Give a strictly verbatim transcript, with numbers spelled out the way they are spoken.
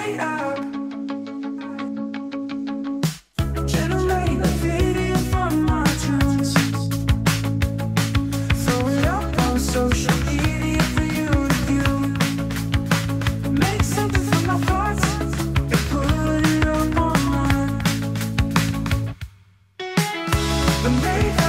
made up. Generate a video from my tunes. Throw it up on social media for you to view. Make something from my thoughts and put it up online. The made up.